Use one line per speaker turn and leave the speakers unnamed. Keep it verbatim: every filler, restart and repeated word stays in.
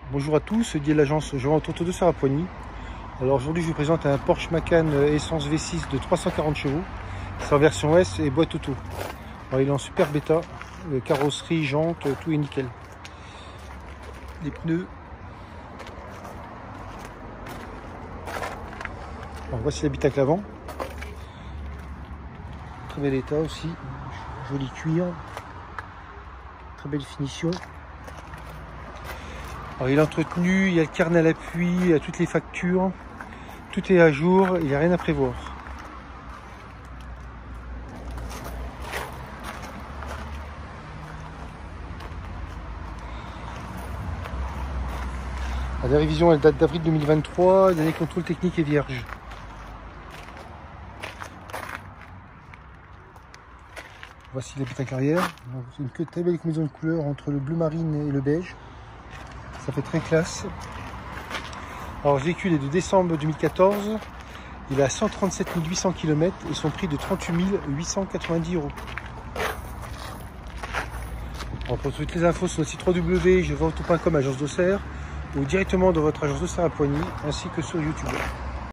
Bonjour à tous, Didier de l'agence Je vends Auto de Sarah-Poigny. Alors aujourd'hui je vous présente un Porsche Macan essence V six de trois cent quarante chevaux. C'est en version S et boîte auto. Alors, il est en super bêta, carrosserie, jantes, tout est nickel. Les pneus. Alors, voici l'habitacle avant. Très bel état aussi, joli cuir, très belle finition. Alors, il est entretenu, il y a le carnet à l'appui, il y a toutes les factures, tout est à jour, il n'y a rien à prévoir. La révision elle date d'avril deux mille vingt-trois, dernier contrôle technique est vierge. Voici l'habitacle arrière. C'est une très belle combinaison de couleurs entre le bleu marine et le beige. Ça fait très classe. Alors le véhicule est de décembre deux mille quatorze. Il a cent trente-sept mille huit cents kilomètres et son prix de trente-huit mille huit cent quatre-vingt-dix euros. Alors, pour toutes les infos sur le site w w w point je vends auto point com agence d'Auxerre ou directement dans votre agence de Sarah-Poigny ainsi que sur YouTube.